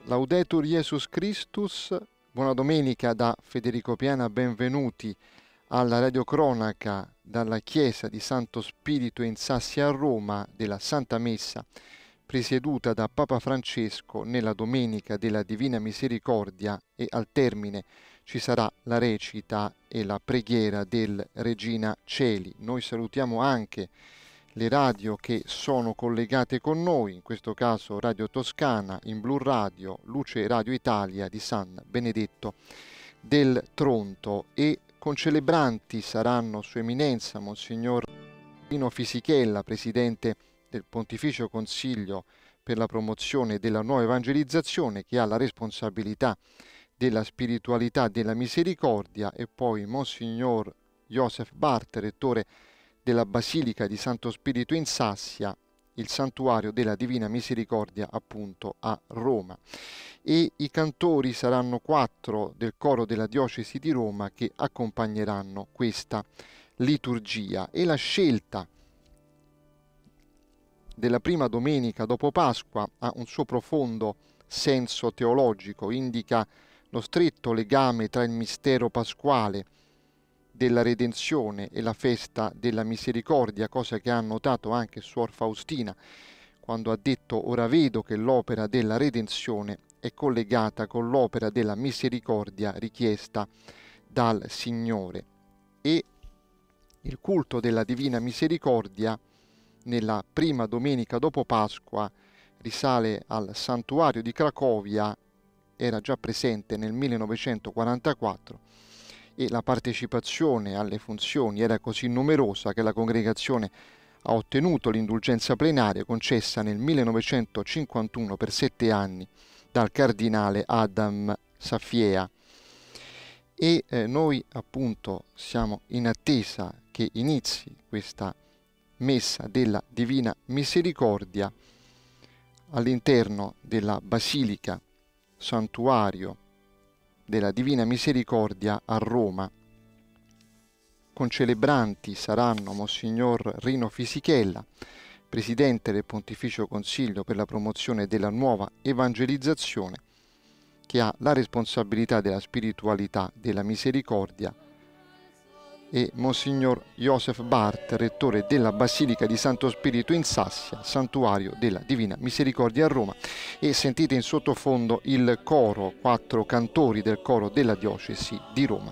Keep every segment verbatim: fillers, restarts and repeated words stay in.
Laudetur Jesus Christus, buona domenica da Federico Piana, benvenuti alla radiocronaca dalla chiesa di Santo Spirito in Sassia a Roma della Santa Messa presieduta da Papa Francesco nella Domenica della Divina Misericordia, e al termine ci sarà la recita e la preghiera del Regina Celi. Noi salutiamo anche le radio che sono collegate con noi, in questo caso Radio Toscana, in Blu Radio, Luce Radio Italia di San Benedetto del Tronto, e concelebranti saranno Sua Eminenza Monsignor Rino Fisichella, Presidente del Pontificio Consiglio per la promozione della nuova evangelizzazione, che ha la responsabilità della spiritualità della misericordia, e poi Monsignor Joseph Bart, Rettore della Basilica di Santo Spirito in Sassia, il Santuario della Divina Misericordia appunto a Roma. E i cantori saranno quattro del coro della Diocesi di Roma che accompagneranno questa liturgia. E la scelta della prima domenica dopo Pasqua ha un suo profondo senso teologico, indica lo stretto legame tra il mistero pasquale della redenzione e la festa della misericordia, cosa che ha notato anche Suor Faustina quando ha detto: ora vedo che l'opera della redenzione è collegata con l'opera della misericordia richiesta dal Signore. E il culto della Divina Misericordia nella prima domenica dopo Pasqua risale al santuario di Cracovia, era già presente nel millenovecentoquarantaquattro, e la partecipazione alle funzioni era così numerosa che la congregazione ha ottenuto l'indulgenza plenaria concessa nel millenovecentocinquantuno per sette anni dal cardinale Adam Saffiea. E eh, noi appunto siamo in attesa che inizi questa Messa della Divina Misericordia all'interno della Basilica Santuario della Divina Misericordia a Roma. Concelebranti saranno Monsignor Rino Fisichella, Presidente del Pontificio Consiglio per la promozione della nuova evangelizzazione, che ha la responsabilità della spiritualità della misericordia, e Monsignor Joseph Bart, Rettore della Basilica di Santo Spirito in Sassia, Santuario della Divina Misericordia a Roma. E sentite in sottofondo il coro, quattro cantori del coro della Diocesi di Roma.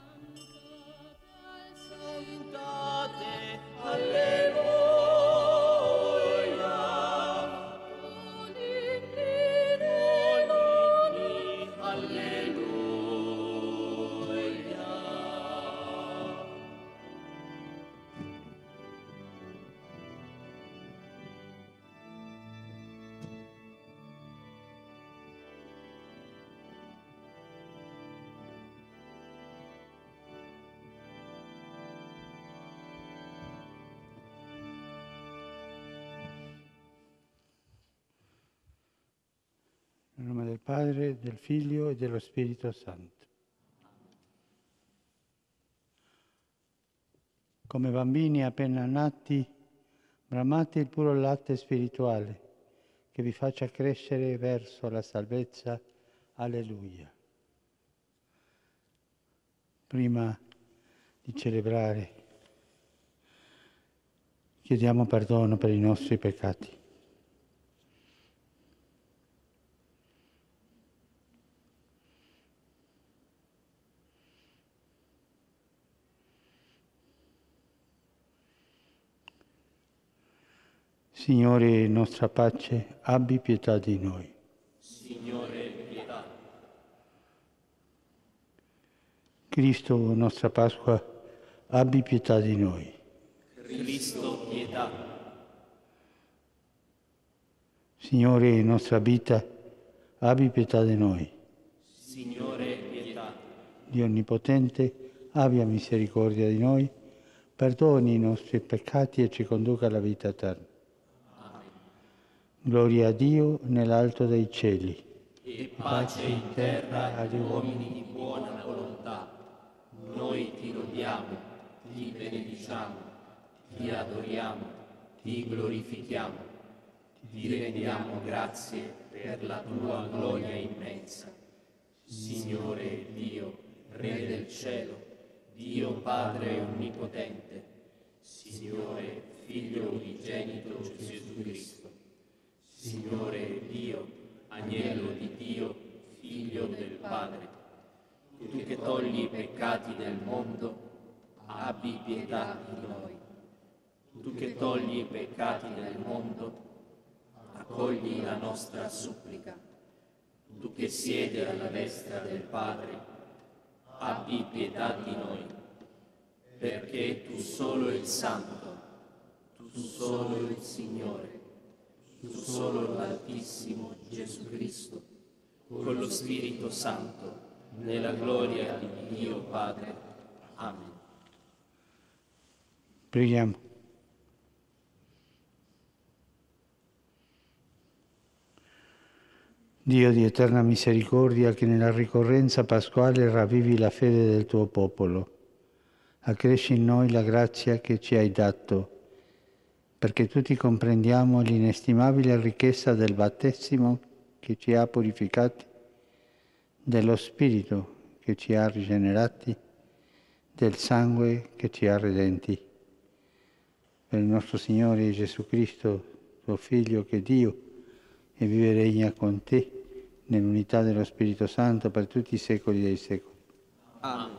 Nel nome del Padre, del Figlio e dello Spirito Santo. Come bambini appena nati, bramate il puro latte spirituale che vi faccia crescere verso la salvezza. Alleluia. Prima di celebrare, chiediamo perdono per i nostri peccati. Signore, nostra pace, abbi pietà di noi. Signore, pietà. Cristo, nostra Pasqua, abbi pietà di noi. Cristo, pietà. Signore, nostra vita, abbi pietà di noi. Signore, pietà. Dio Onnipotente, abbia misericordia di noi, perdoni i nostri peccati e ci conduca alla vita eterna. Gloria a Dio nell'alto dei cieli. E pace in terra agli uomini di buona volontà. Noi ti lodiamo, ti benediciamo, ti adoriamo, ti glorifichiamo. Ti rendiamo grazie per la tua gloria immensa. Signore Dio, Re del cielo, Dio Padre onnipotente, Signore Figlio unigenito Gesù Cristo, Signore Dio, Agnello di Dio, Figlio del Padre, tu che togli i peccati del mondo, abbi pietà di noi. Tu che togli i peccati del mondo, accogli la nostra supplica. Tu che siedi alla destra del Padre, abbi pietà di noi, perché tu solo il Santo, tu solo il Signore, tu solo l'Altissimo Gesù Cristo, con lo Spirito Santo, nella gloria di Dio Padre. Amen. Preghiamo. Dio di eterna misericordia, che nella ricorrenza pasquale ravvivi la fede del tuo popolo, accresci in noi la grazia che ci hai dato, perché tutti comprendiamo l'inestimabile ricchezza del battesimo che ci ha purificati, dello Spirito che ci ha rigenerati, del sangue che ci ha redenti. Per il nostro Signore Gesù Cristo, tuo Figlio, che è Dio, e vive e regna con te nell'unità dello Spirito Santo per tutti i secoli dei secoli. Amen.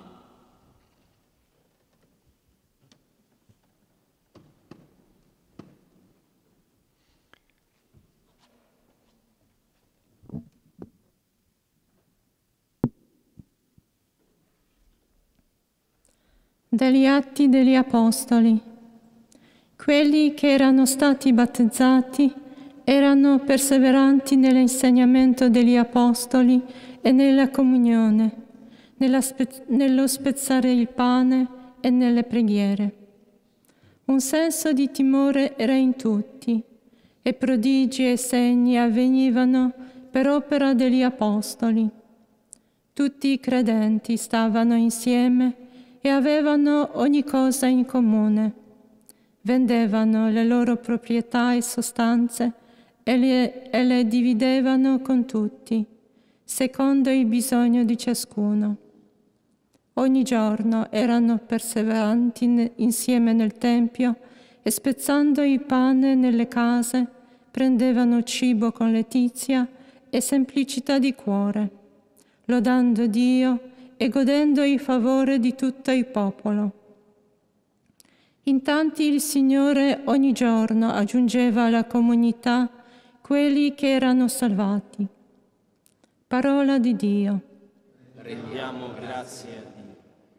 Dagli Atti degli Apostoli. Quelli che erano stati battezzati erano perseveranti nell'insegnamento degli Apostoli e nella comunione, nella spe- nello spezzare il pane e nelle preghiere. Un senso di timore era in tutti, e prodigi e segni avvenivano per opera degli Apostoli. Tutti i credenti stavano insieme e avevano ogni cosa in comune. Vendevano le loro proprietà e sostanze e le, e le dividevano con tutti, secondo il bisogno di ciascuno. Ogni giorno erano perseveranti insieme nel Tempio e spezzando il pane nelle case, prendevano cibo con letizia e semplicità di cuore, lodando Dio e godendo il favore di tutto il popolo. In tanti il Signore ogni giorno aggiungeva alla comunità quelli che erano salvati. Parola di Dio. Rendiamo grazie a Dio.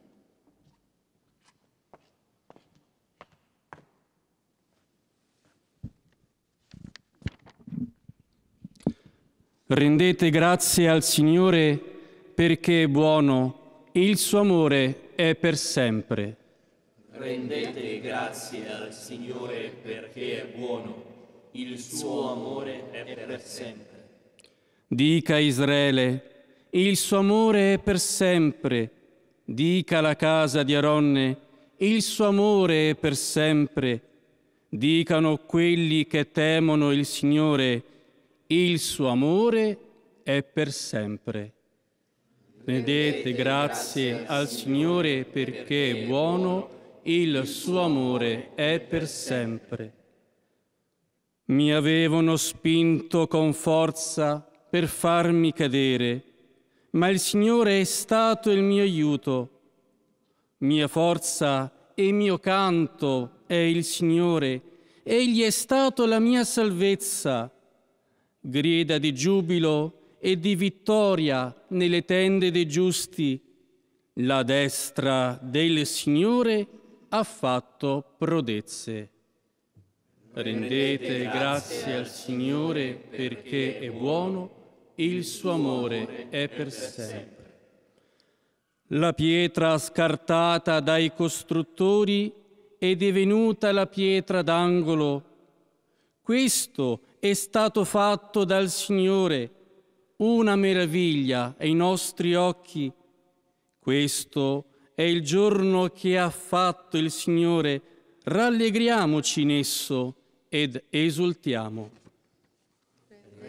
Rendete grazie al Signore perché è buono, il suo amore è per sempre. Rendete grazie al Signore perché è buono, il suo amore è per sempre. Dica Israele, il suo amore è per sempre. Dica la casa di Aronne, il suo amore è per sempre. Dicano quelli che temono il Signore, il suo amore è per sempre. Rendete grazie al Signore perché è buono, il suo amore è per sempre. Mi avevano spinto con forza per farmi cadere, ma il Signore è stato il mio aiuto. Mia forza e mio canto è il Signore, Egli è stato la mia salvezza. Grida di giubilo e di vittoria nelle tende dei giusti. La destra del Signore ha fatto prodezze. Rendete grazie al Signore perché è buono, il suo amore è per sempre. La pietra scartata dai costruttori è divenuta la pietra d'angolo. Questo è stato fatto dal Signore, una meraviglia ai nostri occhi. Questo è il giorno che ha fatto il Signore, rallegriamoci in esso ed esultiamo.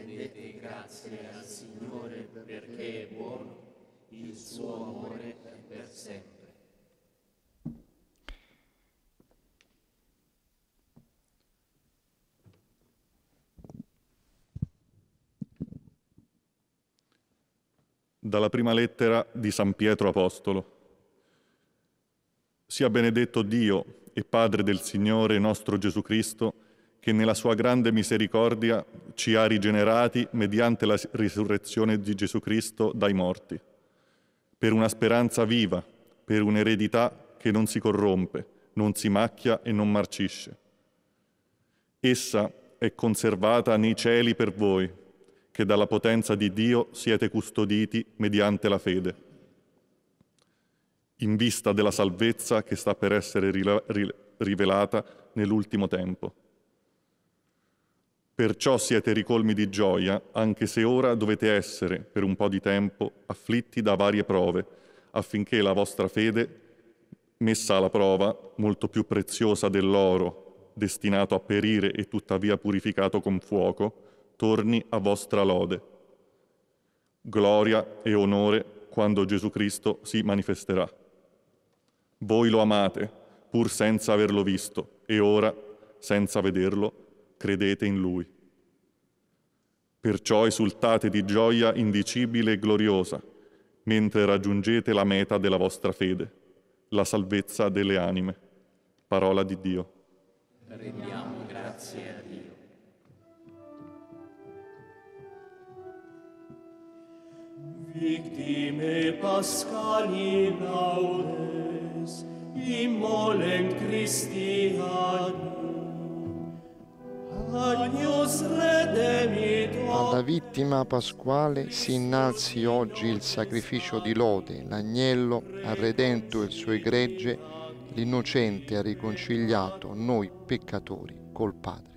Rendete grazie al Signore perché è buono, il suo amore è per sempre. Dalla prima lettera di San Pietro Apostolo. Sia benedetto Dio e Padre del Signore nostro Gesù Cristo, che nella sua grande misericordia ci ha rigenerati mediante la risurrezione di Gesù Cristo dai morti, per una speranza viva, per un'eredità che non si corrompe, non si macchia e non marcisce. Essa è conservata nei cieli per voi, che dalla potenza di Dio siete custoditi mediante la fede, in vista della salvezza che sta per essere rivelata nell'ultimo tempo. Perciò siete ricolmi di gioia, anche se ora dovete essere, per un po' di tempo, afflitti da varie prove, affinché la vostra fede, messa alla prova, molto più preziosa dell'oro, destinato a perire e tuttavia purificato con fuoco, torni a vostra lode. Gloria e onore quando Gesù Cristo si manifesterà. Voi lo amate, pur senza averlo visto, e ora, senza vederlo, credete in Lui. Perciò esultate di gioia indicibile e gloriosa, mentre raggiungete la meta della vostra fede, la salvezza delle anime. Parola di Dio. Rendiamo grazie a Dio. Victime Paschali laudes, immolent Christi agnus, agnus redemitor. Alla vittima pasquale si innalzi oggi il sacrificio di lode, l'agnello ha redento il suo gregge, l'innocente ha riconciliato noi peccatori col Padre.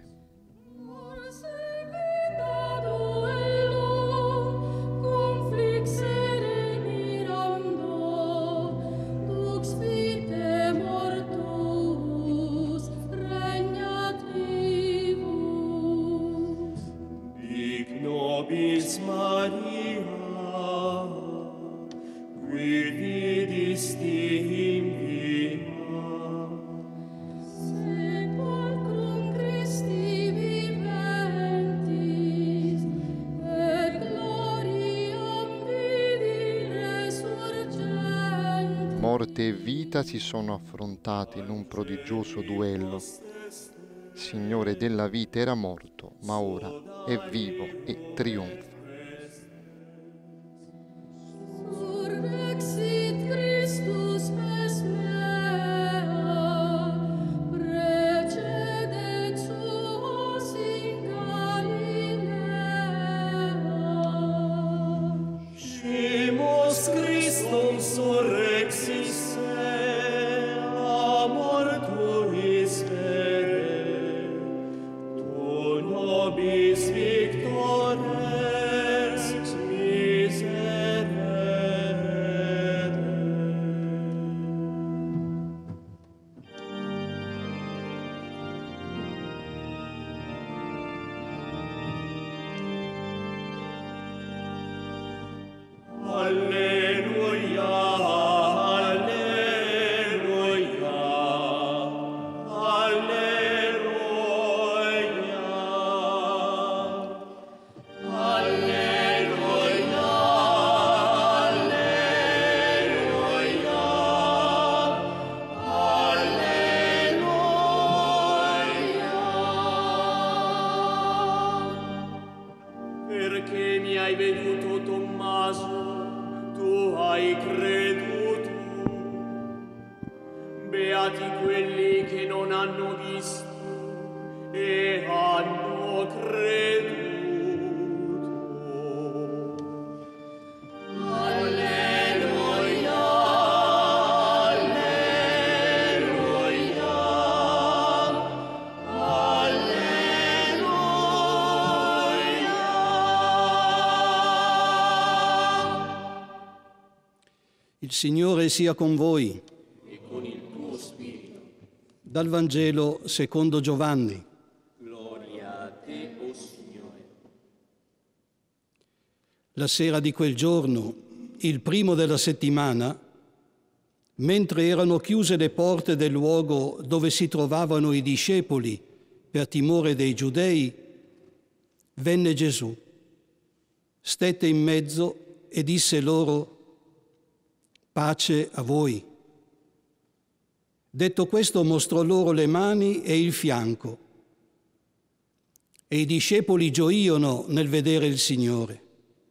Maria, qui vidisti in vita, sepulcrum Christi viventis, et gloriam vidi resurgenti. Morte e vita si sono affrontate in un prodigioso duello. Signore della vita era morto, ma ora è vivo e trionfa. Surrexit Christus spes mea, precedet suos in Galilea. Scemus Christum surrexis se, a mortuis fede, tu nobis victores miserere. Alleluia, alleluia, alleluia, alleluia, alleluia. Perché mi hai veduto, Tommaso? Tu hai creduto. Beati quelli che non hanno visto e hanno creduto. Alleluia, alleluia, alleluia. Il Signore sia con voi. E con il tuo spirito. Dal Vangelo secondo Giovanni. Gloria a te, o Signore. La sera di quel giorno, il primo della settimana, mentre erano chiuse le porte del luogo dove si trovavano i discepoli per timore dei giudei, venne Gesù, stette in mezzo e disse loro: pace a voi. Detto questo, mostrò loro le mani e il fianco. E i discepoli gioirono nel vedere il Signore.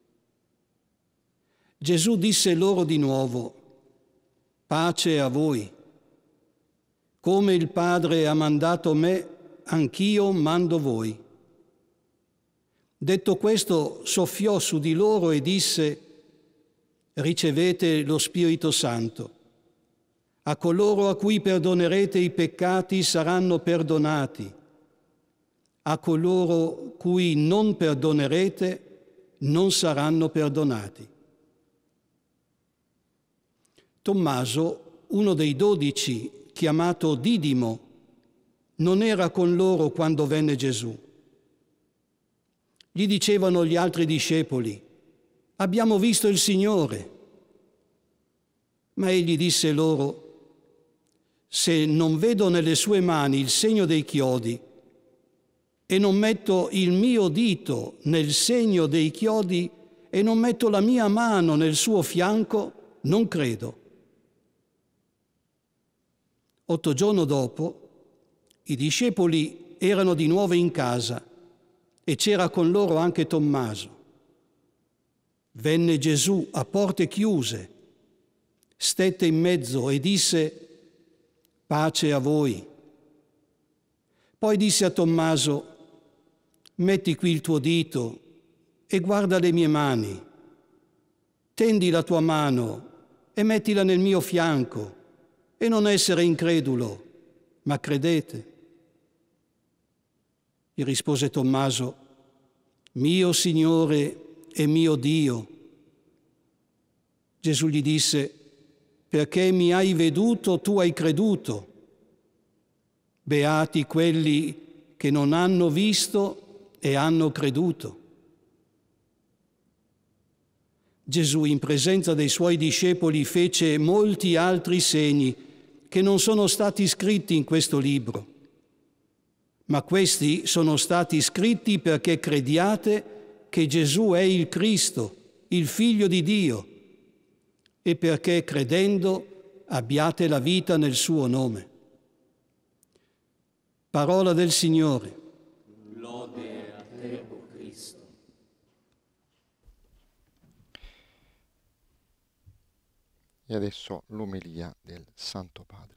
Gesù disse loro di nuovo: pace a voi. Come il Padre ha mandato me, anch'io mando voi. Detto questo, soffiò su di loro e disse: ricevete lo Spirito Santo. A coloro a cui perdonerete i peccati saranno perdonati. A coloro cui non perdonerete non saranno perdonati. Tommaso, uno dei dodici, chiamato Didimo, non era con loro quando venne Gesù. Gli dicevano gli altri discepoli: abbiamo visto il Signore. Ma egli disse loro: se non vedo nelle sue mani il segno dei chiodi e non metto il mio dito nel segno dei chiodi e non metto la mia mano nel suo fianco, non credo. Otto giorni dopo, i discepoli erano di nuovo in casa e c'era con loro anche Tommaso. Venne Gesù a porte chiuse, stette in mezzo e disse: pace a voi. Poi disse a Tommaso: metti qui il tuo dito e guarda le mie mani. Tendi la tua mano e mettila nel mio fianco e non essere incredulo, ma credete. Gli rispose Tommaso: mio Signore e mio Dio. Gesù gli disse: perché mi hai veduto, tu hai creduto. Beati quelli che non hanno visto e hanno creduto. Gesù, in presenza dei suoi discepoli, fece molti altri segni che non sono stati scritti in questo libro. Ma questi sono stati scritti perché crediate che Gesù è il Cristo, il Figlio di Dio, e perché credendo abbiate la vita nel suo nome. Parola del Signore. Lode a te, o Cristo. E adesso l'omelia del Santo Padre.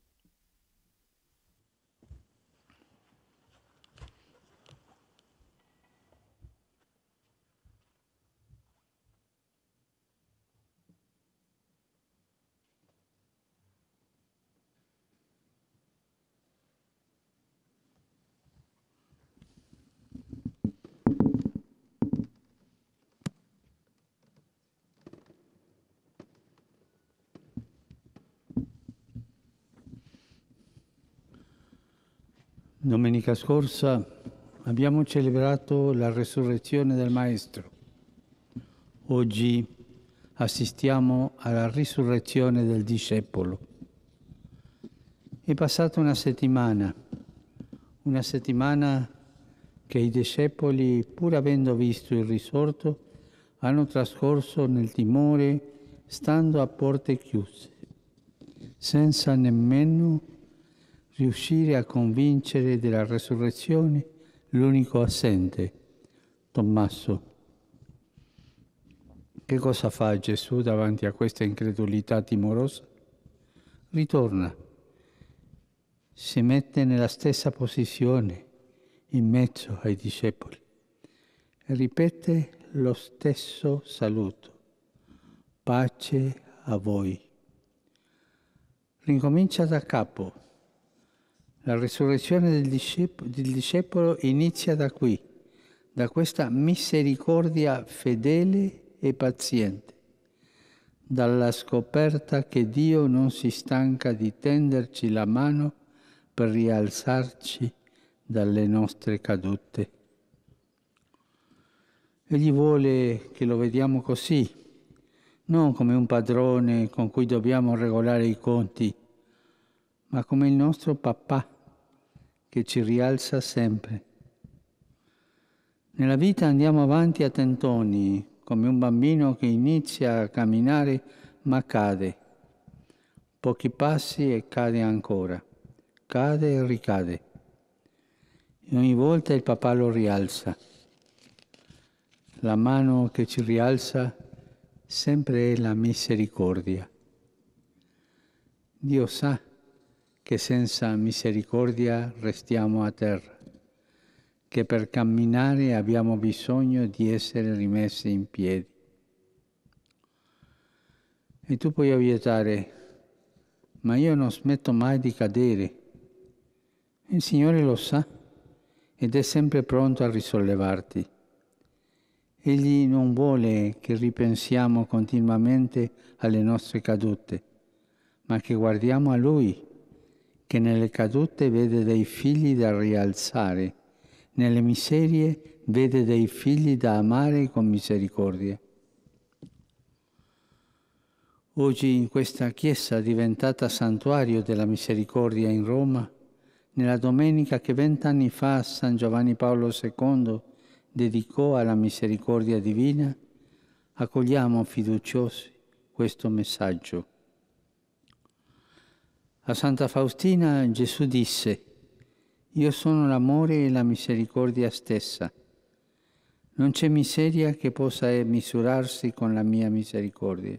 Domenica scorsa abbiamo celebrato la resurrezione del Maestro. Oggi assistiamo alla risurrezione del discepolo. È passata una settimana, una settimana che i discepoli, pur avendo visto il risorto, hanno trascorso nel timore, stando a porte chiuse, senza nemmeno riuscire a convincere della resurrezione l'unico assente, Tommaso. Che cosa fa Gesù davanti a questa incredulità timorosa? Ritorna, si mette nella stessa posizione in mezzo ai discepoli e ripete lo stesso saluto: pace a voi. Ricomincia da capo. La risurrezione del discepolo, del discepolo inizia da qui, da questa misericordia fedele e paziente, dalla scoperta che Dio non si stanca di tenderci la mano per rialzarci dalle nostre cadute. Egli vuole che lo vediamo così, non come un padrone con cui dobbiamo regolare i conti, ma come il nostro papà che ci rialza sempre. Nella vita andiamo avanti a tentoni, come un bambino che inizia a camminare ma cade. Pochi passi e cade ancora, cade e ricade. E ogni volta il papà lo rialza. La mano che ci rialza sempre è la misericordia. Dio sa che senza misericordia restiamo a terra, che per camminare abbiamo bisogno di essere rimessi in piedi. E tu puoi obiettare, ma io non smetto mai di cadere. Il Signore lo sa ed è sempre pronto a risollevarti. Egli non vuole che ripensiamo continuamente alle nostre cadute, ma che guardiamo a Lui, che nelle cadute vede dei figli da rialzare, nelle miserie vede dei figli da amare con misericordia. Oggi in questa chiesa diventata santuario della misericordia in Roma, nella domenica che vent'anni fa San Giovanni Paolo secondo dedicò alla misericordia divina, accogliamo fiduciosi questo messaggio. A Santa Faustina Gesù disse: io sono l'amore e la misericordia stessa. Non c'è miseria che possa misurarsi con la mia misericordia.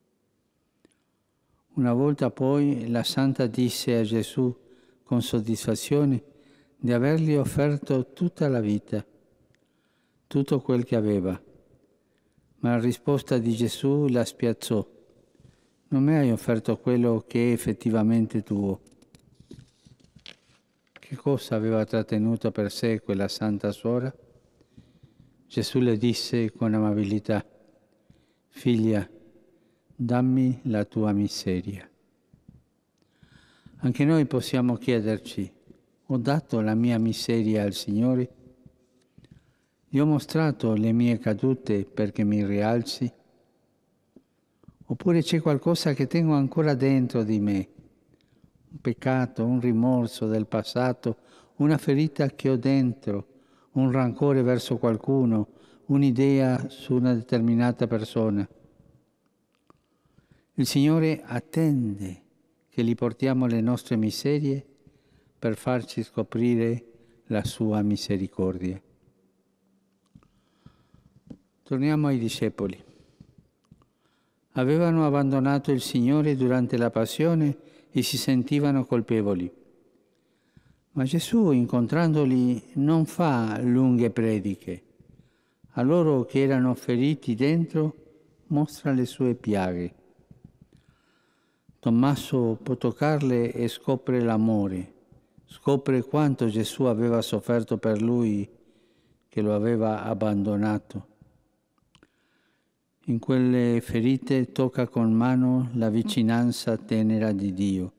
Una volta poi la Santa disse a Gesù con soddisfazione di avergli offerto tutta la vita, tutto quel che aveva. Ma la risposta di Gesù la spiazzò. Non mi hai offerto quello che è effettivamente tuo. Che cosa aveva trattenuto per sé quella santa suora? Gesù le disse con amabilità: figlia, dammi la tua miseria. Anche noi possiamo chiederci: ho dato la mia miseria al Signore? Gli ho mostrato le mie cadute perché mi rialzi? Oppure c'è qualcosa che tengo ancora dentro di me? Un peccato, un rimorso del passato, una ferita che ho dentro, un rancore verso qualcuno, un'idea su una determinata persona. Il Signore attende che gli portiamo le nostre miserie per farci scoprire la sua misericordia. Torniamo ai discepoli. Avevano abbandonato il Signore durante la passione e si sentivano colpevoli. Ma Gesù, incontrandoli, non fa lunghe prediche. A loro che erano feriti dentro, mostra le sue piaghe. Tommaso può toccarle e scopre l'amore, scopre quanto Gesù aveva sofferto per lui, che lo aveva abbandonato. In quelle ferite tocca con mano la vicinanza tenera di Dio.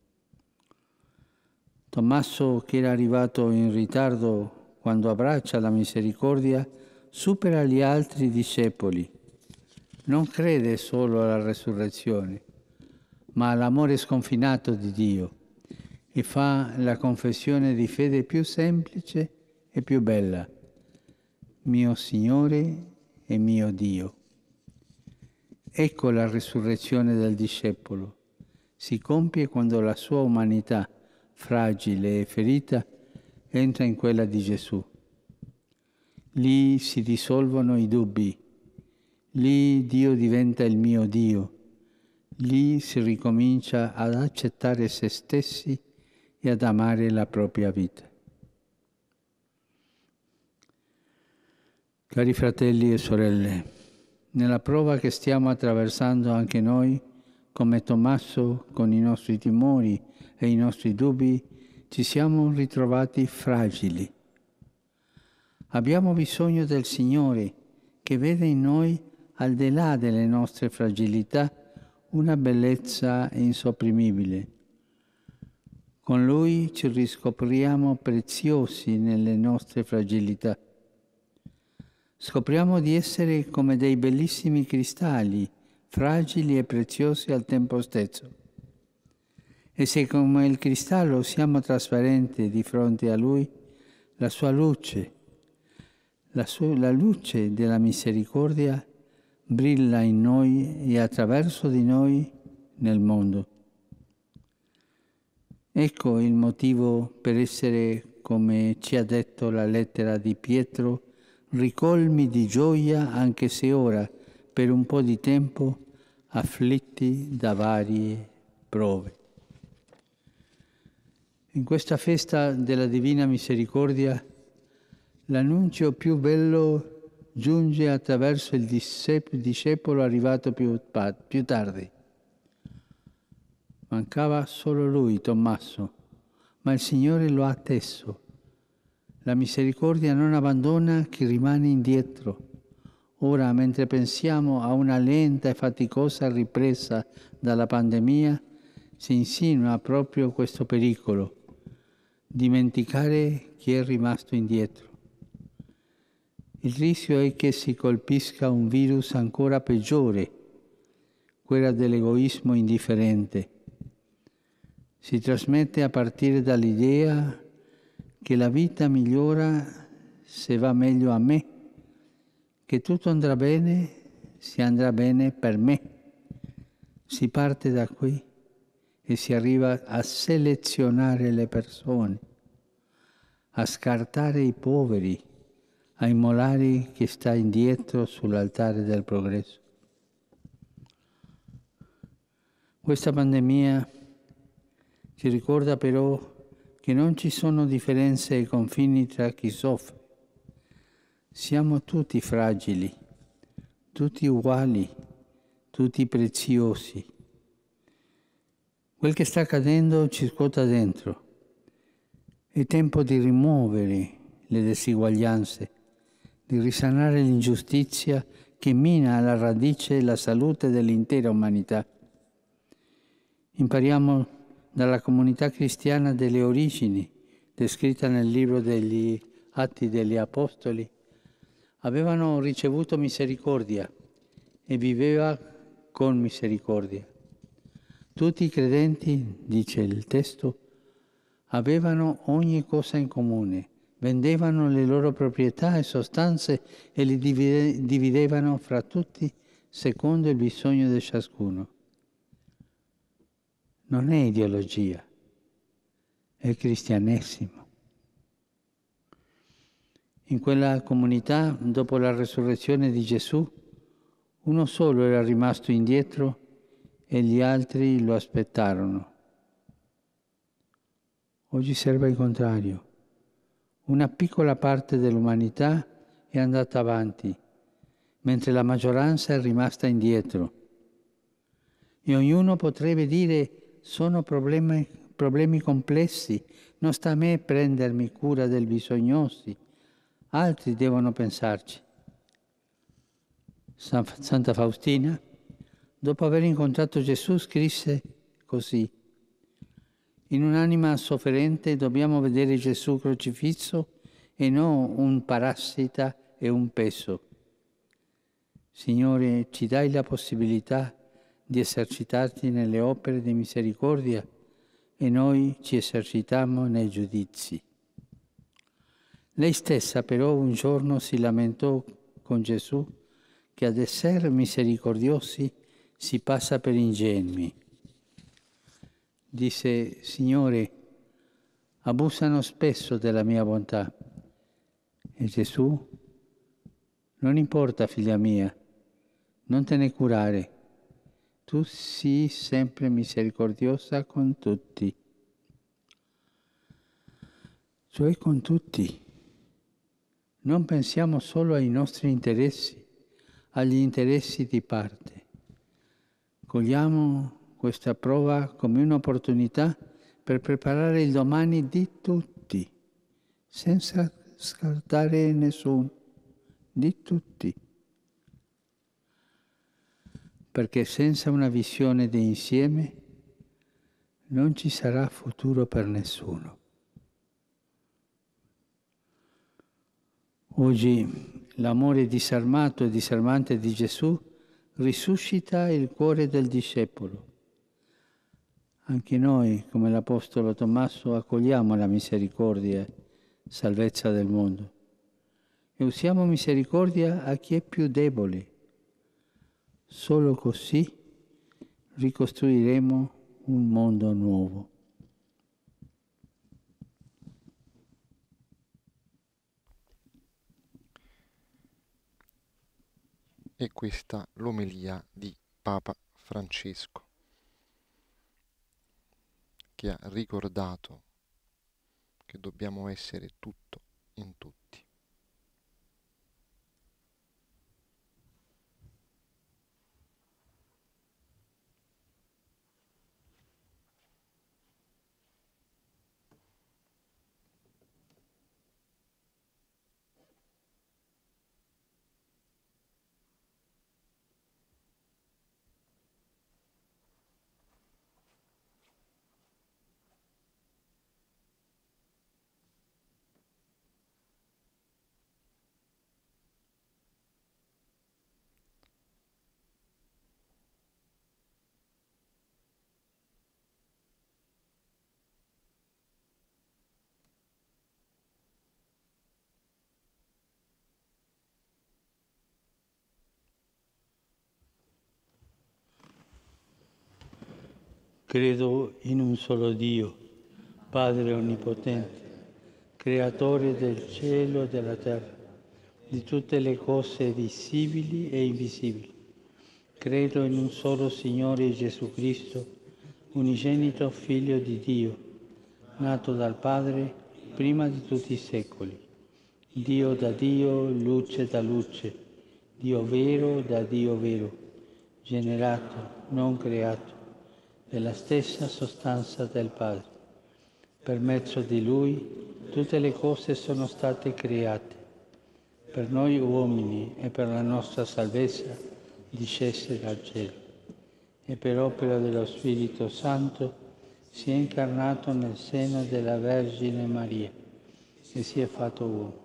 Tommaso, che era arrivato in ritardo quando abbraccia la misericordia, supera gli altri discepoli. Non crede solo alla resurrezione, ma all'amore sconfinato di Dio e fa la confessione di fede più semplice e più bella: mio Signore e mio Dio. Ecco la risurrezione del discepolo. Si compie quando la sua umanità, fragile e ferita, entra in quella di Gesù. Lì si dissolvono i dubbi. Lì Dio diventa il mio Dio. Lì si ricomincia ad accettare se stessi e ad amare la propria vita. Cari fratelli e sorelle, nella prova che stiamo attraversando anche noi, come Tommaso, con i nostri timori e i nostri dubbi, ci siamo ritrovati fragili. Abbiamo bisogno del Signore, che vede in noi, al di là delle nostre fragilità, una bellezza insopprimibile. Con Lui ci riscopriamo preziosi nelle nostre fragilità. Scopriamo di essere come dei bellissimi cristalli, fragili e preziosi al tempo stesso. E se come il cristallo siamo trasparenti di fronte a Lui, la sua luce, la, sua, la luce della misericordia brilla in noi e attraverso di noi nel mondo. Ecco il motivo per essere, come ci ha detto la lettera di Pietro, ricolmi di gioia anche se ora, per un po' di tempo, afflitti da varie prove. In questa festa della Divina Misericordia, l'annuncio più bello giunge attraverso il discepolo arrivato più, più tardi. Mancava solo lui, Tommaso, ma il Signore lo ha atteso. La misericordia non abbandona chi rimane indietro. Ora, mentre pensiamo a una lenta e faticosa ripresa dalla pandemia, si insinua proprio questo pericolo: dimenticare chi è rimasto indietro. Il rischio è che si colpisca un virus ancora peggiore, quella dell'egoismo indifferente. Si trasmette a partire dall'idea che la vita migliora se va meglio a me, che tutto andrà bene se andrà bene per me. Si parte da qui e si arriva a selezionare le persone, a scartare i poveri, a immolare chi sta indietro sull'altare del progresso. Questa pandemia ci ricorda però che non ci sono differenze e confini tra chi soffre. Siamo tutti fragili, tutti uguali, tutti preziosi. Quel che sta accadendo ci scuote dentro. È tempo di rimuovere le disuguaglianze, di risanare l'ingiustizia che mina alla radice la salute dell'intera umanità. Impariamo dalla comunità cristiana delle origini, descritta nel libro degli Atti degli Apostoli. Avevano ricevuto misericordia e viveva con misericordia. Tutti i credenti, dice il testo, avevano ogni cosa in comune, vendevano le loro proprietà e sostanze e li dividevano fra tutti secondo il bisogno di ciascuno. Non è ideologia, è cristianesimo. In quella comunità, dopo la resurrezione di Gesù, uno solo era rimasto indietro e gli altri lo aspettarono. Oggi serve il contrario. Una piccola parte dell'umanità è andata avanti, mentre la maggioranza è rimasta indietro. E ognuno potrebbe dire: sono problemi, problemi complessi, non sta a me prendermi cura del bisognosi, altri devono pensarci. Santa Faustina, dopo aver incontrato Gesù, scrisse così: in un'anima sofferente dobbiamo vedere Gesù crocifisso e non un parassita e un peso. Signore, ci dai la possibilità di esercitarti nelle opere di misericordia e noi ci esercitiamo nei giudizi. Lei stessa però un giorno si lamentò con Gesù che ad essere misericordiosi si passa per ingenui. Disse: Signore, abusano spesso della mia bontà. E Gesù: non importa, figlia mia, non te ne curare. Tu sii sempre misericordiosa con tutti. Cioè con tutti. Non pensiamo solo ai nostri interessi, agli interessi di parte. Cogliamo questa prova come un'opportunità per preparare il domani di tutti, senza scartare nessuno, di tutti. Perché senza una visione di insieme non ci sarà futuro per nessuno. Oggi L'amore disarmato e disarmante di Gesù risuscita il cuore del discepolo. Anche noi, come l'Apostolo Tommaso, accogliamo la misericordia, salvezza del mondo, e usiamo misericordia a chi è più debole. Solo così ricostruiremo un mondo nuovo. E questa l'omelia di Papa Francesco, che ha ricordato che dobbiamo essere tutto in tutti. Credo in un solo Dio, Padre Onnipotente, Creatore del cielo e della terra, di tutte le cose visibili e invisibili. Credo in un solo Signore Gesù Cristo, unigenito Figlio di Dio, nato dal Padre prima di tutti i secoli. Dio da Dio, luce da luce, Dio vero da Dio vero, generato, non creato, della stessa sostanza del Padre. Per mezzo di Lui tutte le cose sono state create. Per noi uomini e per la nostra salvezza discese dal cielo. E per opera dello Spirito Santo si è incarnato nel seno della Vergine Maria e si è fatto uomo.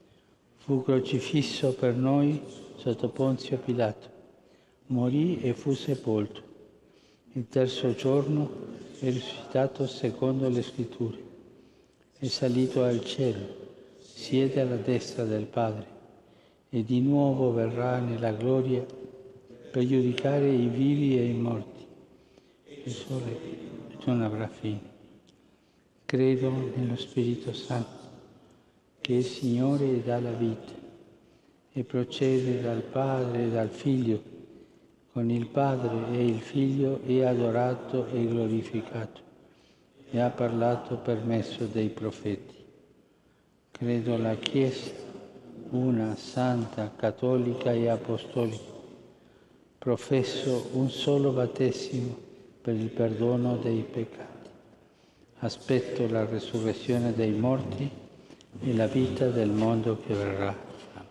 Fu crocifisso per noi sotto Ponzio Pilato. Morì e fu sepolto. Il terzo giorno è risuscitato secondo le Scritture, è salito al cielo, siede alla destra del Padre e di nuovo verrà nella gloria per giudicare i vivi e i morti. Il sole non avrà fine. Credo nello Spirito Santo, che è il Signore e dà la vita, e procede dal Padre e dal Figlio. Con il Padre e il Figlio è adorato e glorificato e ha parlato per mezzo dei profeti. Credo alla Chiesa, una, santa, cattolica e apostolica. Professo un solo battesimo per il perdono dei peccati. Aspetto la resurrezione dei morti e la vita del mondo che verrà.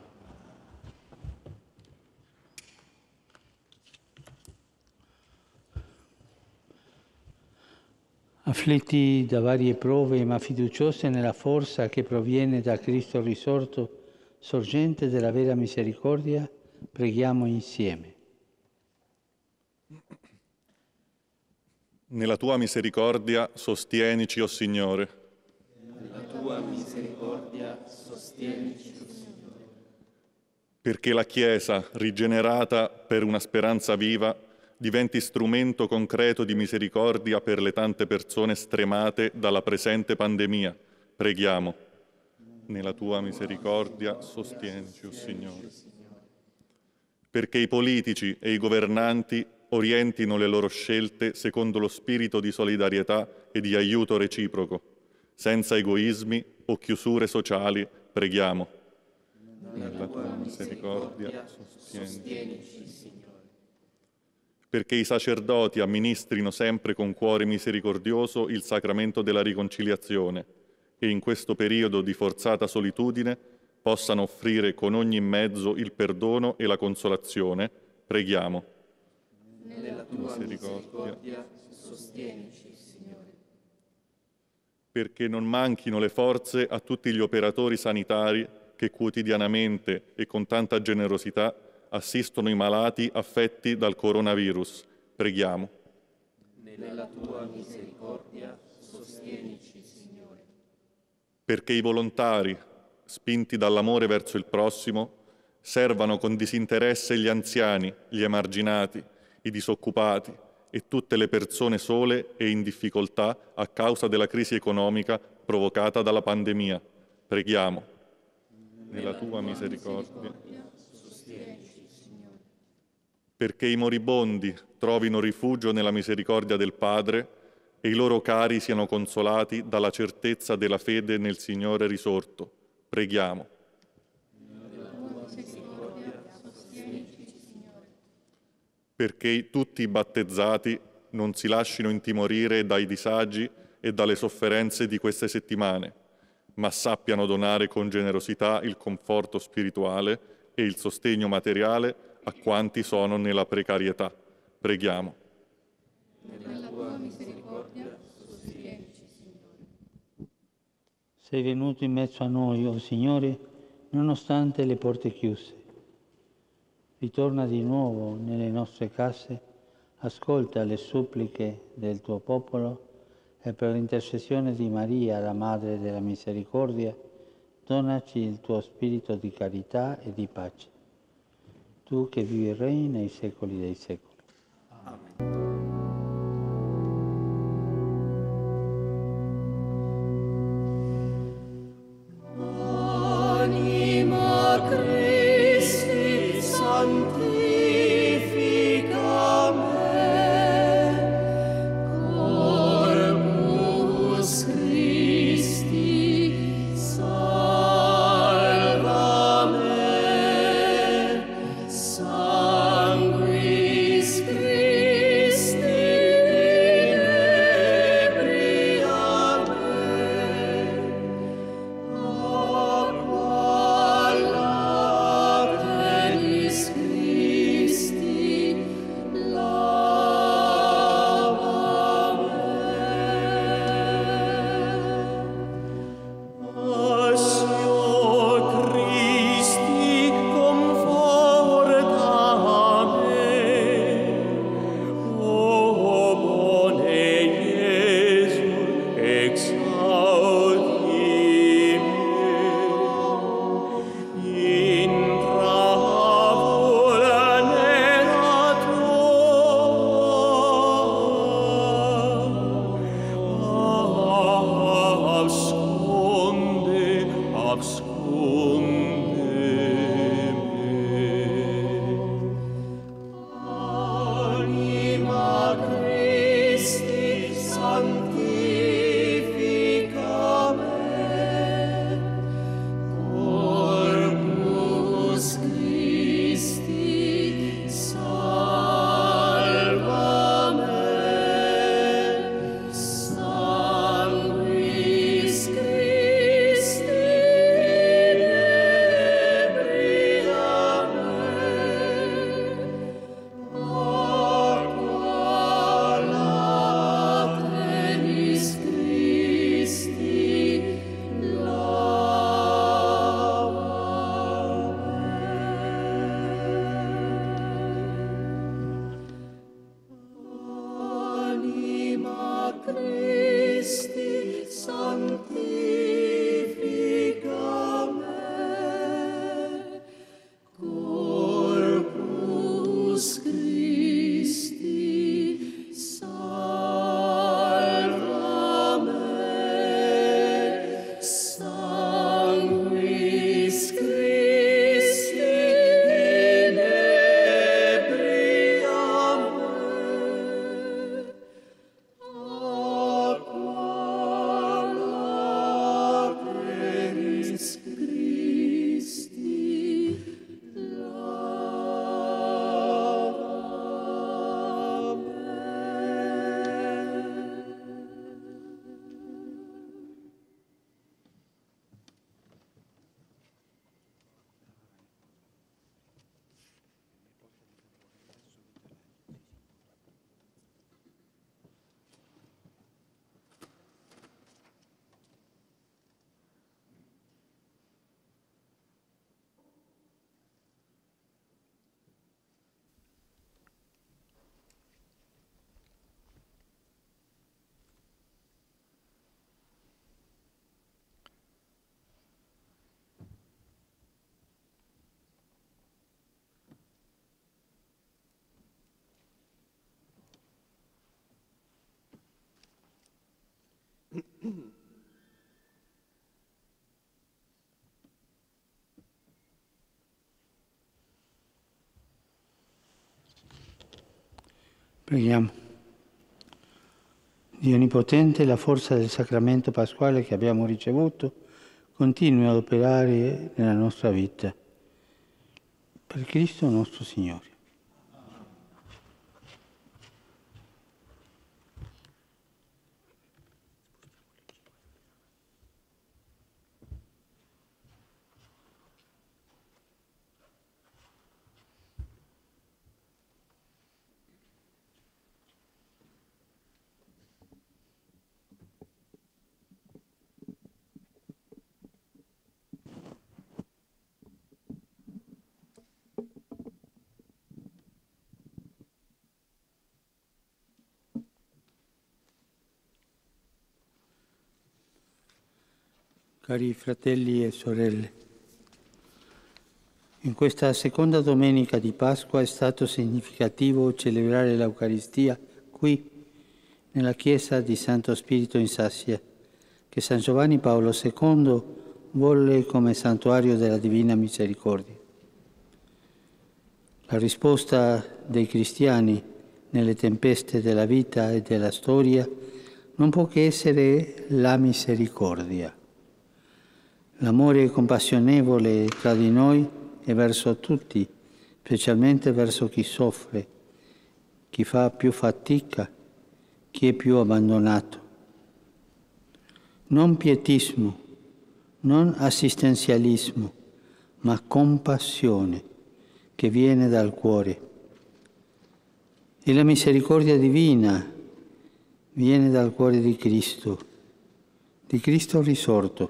Afflitti da varie prove, ma fiduciosi nella forza che proviene da Cristo risorto, sorgente della vera misericordia, preghiamo insieme. Nella tua misericordia sostienici, o Signore. Nella tua misericordia sostienici, o Signore. Perché la Chiesa, rigenerata per una speranza viva, diventi strumento concreto di misericordia per le tante persone stremate dalla presente pandemia. Preghiamo. Nella tua misericordia sostienici, o Signore. Perché i politici e i governanti orientino le loro scelte secondo lo spirito di solidarietà e di aiuto reciproco, senza egoismi o chiusure sociali. Preghiamo. Nella tua misericordia sostienici, Signore. Perché i sacerdoti amministrino sempre con cuore misericordioso il sacramento della riconciliazione e in questo periodo di forzata solitudine possano offrire con ogni mezzo il perdono e la consolazione. Preghiamo. Nella tua misericordia sostienici, Signore. Perché non manchino le forze a tutti gli operatori sanitari che quotidianamente e con tanta generosità assistono i malati affetti dal coronavirus. Preghiamo. Nella tua misericordia sostienici, Signore. Perché i volontari, spinti dall'amore verso il prossimo, servano con disinteresse gli anziani, gli emarginati, i disoccupati e tutte le persone sole e in difficoltà a causa della crisi economica provocata dalla pandemia. Preghiamo. Nella tua misericordia. Perché i moribondi trovino rifugio nella misericordia del Padre e i loro cari siano consolati dalla certezza della fede nel Signore risorto. Preghiamo. Perché tutti i battezzati non si lascino intimorire dai disagi e dalle sofferenze di queste settimane, ma sappiano donare con generosità il conforto spirituale e il sostegno materiale a quanti sono nella precarietà. Preghiamo. Nella tua misericordia sostienici, Signore. Sei venuto in mezzo a noi, o oh Signore, nonostante le porte chiuse. Ritorna di nuovo nelle nostre case, ascolta le suppliche del tuo popolo e per l'intercessione di Maria, la Madre della Misericordia, donaci il tuo spirito di carità e di pace. Tu che vivi e regni nei secoli dei secoli. Amen. Sanguis Christi Preghiamo. Dio Onnipotente, la forza del sacramento pasquale che abbiamo ricevuto continui ad operare nella nostra vita. Per Cristo nostro Signore. Cari fratelli e sorelle, in questa seconda domenica di Pasqua è stato significativo celebrare l'Eucaristia qui, nella chiesa di Santo Spirito in Sassia, che San Giovanni Paolo secondo volle come santuario della Divina Misericordia. La risposta dei cristiani nelle tempeste della vita e della storia non può che essere la misericordia. L'amore compassionevole tra di noi e verso tutti, specialmente verso chi soffre, chi fa più fatica, chi è più abbandonato. Non pietismo, non assistenzialismo, ma compassione che viene dal cuore. E la misericordia divina viene dal cuore di Cristo, di Cristo risorto.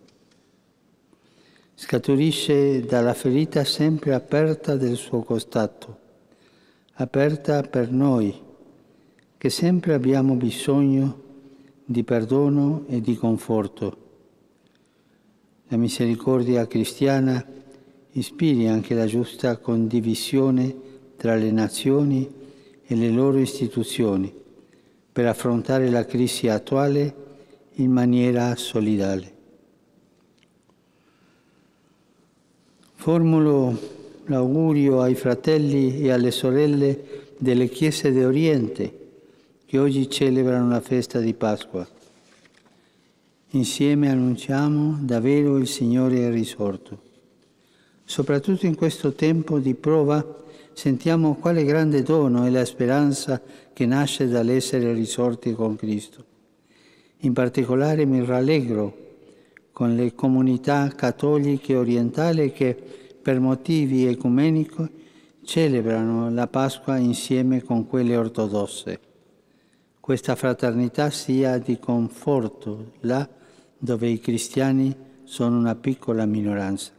Scaturisce dalla ferita sempre aperta del suo costato, aperta per noi, che sempre abbiamo bisogno di perdono e di conforto. La misericordia cristiana ispiri anche la giusta condivisione tra le nazioni e le loro istituzioni per affrontare la crisi attuale in maniera solidale. Formulo l'augurio ai fratelli e alle sorelle delle chiese d'Oriente che oggi celebrano la festa di Pasqua. Insieme annunciamo davvero il Signore è risorto. Soprattutto in questo tempo di prova sentiamo quale grande dono è la speranza che nasce dall'essere risorti con Cristo. In particolare mi rallegro con le comunità cattoliche orientali che per motivi ecumenici celebrano la Pasqua insieme con quelle ortodosse. Questa fraternità sia di conforto là dove i cristiani sono una piccola minoranza.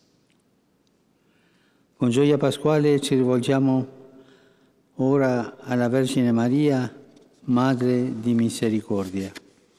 Con gioia pasquale ci rivolgiamo ora alla Vergine Maria, Madre di Misericordia.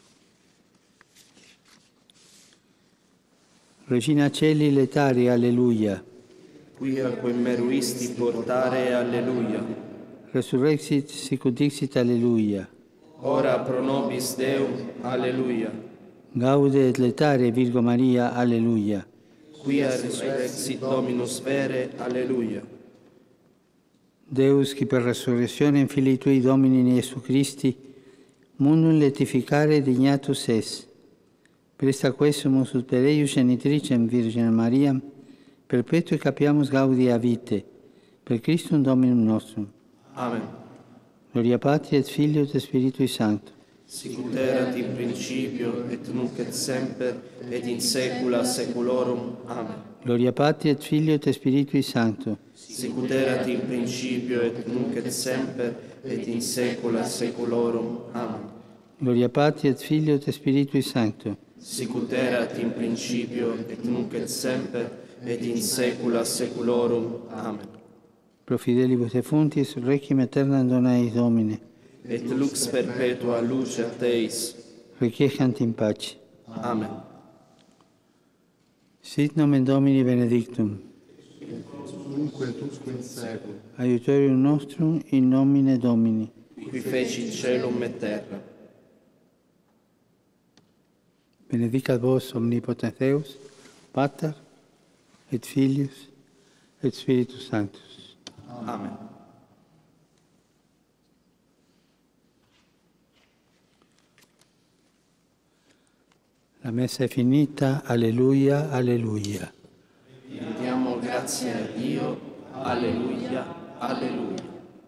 Regina Celi letare, alleluia. Quia quem meruisti portare, alleluia. Resurrexit sicut dixit, alleluia. Ora pro nobis Deum, alleluia. Gaude et letare, Virgo Maria, alleluia. Quia resurrexit Dominus vere, alleluia. Deus, qui per resurrezione in Filii Tui Domini Iesu Christi, mundum letificare dignatus es. Presta quesumus ut per eius genitricem Virginem Mariam, perpetui capiamus gaudia vitae, per Christum Dominum nostrum. Amen. Gloria Patri et Filio et Spiritui Sancto. Sicut erat in principio, et nunc et semper, et in saecula saeculorum. Amen. Gloria Patri et Filio et Spiritui Sancto. Sicut erat in principio, et nunc et semper, et in saecula saeculorum. Amen. Gloria Patri et Filio et Spiritui Sancto. Sicut erat in principio, et nunc et semper, et in saecula saeculorum. Amen. Pro fidelibus et fontis, requiem aeternam dona eis Domine. Et lux perpetua luce a Teis. Requiescant in pace. Amen. Sit nomen Domini benedictum. Nunc et usque in saeculum. Aiutorium nostrum in nomine Domini. Qui feci celum et terra. Benedicat vos omnipotens Deus, Pater et Filius et Spiritus Sanctus. Amen. La messa è finita, alleluia, alleluia. Rendiamo grazie a Dio, alleluia, alleluia.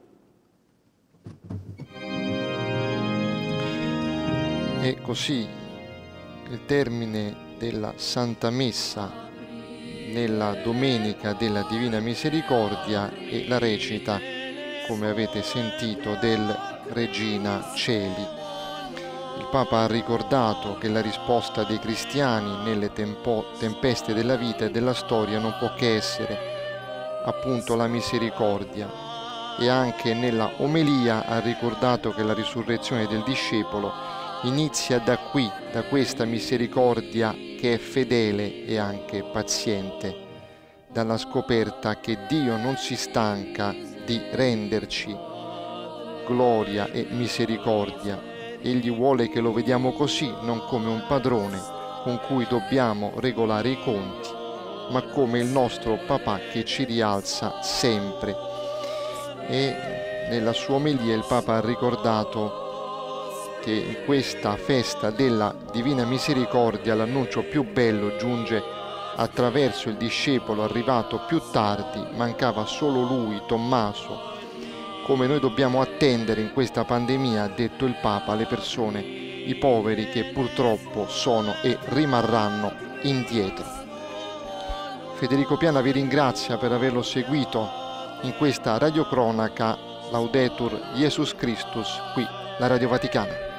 E così il termine della Santa Messa nella Domenica della Divina Misericordia e la recita, come avete sentito, del Regina Celi. Il Papa ha ricordato che la risposta dei cristiani nelle tempo, tempeste della vita e della storia non può che essere appunto la misericordia, e anche nella omelia ha ricordato che la risurrezione del discepolo inizia da qui, da questa misericordia che è fedele e anche paziente, dalla scoperta che Dio non si stanca di renderci gloria e misericordia. Egli vuole che lo vediamo così, non come un padrone con cui dobbiamo regolare i conti, ma come il nostro papà che ci rialza sempre. E nella sua omelia il Papa ha ricordato che in questa festa della Divina Misericordia l'annuncio più bello giunge attraverso il discepolo arrivato più tardi, mancava solo lui, Tommaso. Come noi dobbiamo attendere in questa pandemia, ha detto il Papa, le persone, i poveri che purtroppo sono e rimarranno indietro. Federico Piana vi ringrazia per averlo seguito in questa radiocronaca Laudetur Jesus Christus, qui la Radio Vaticana.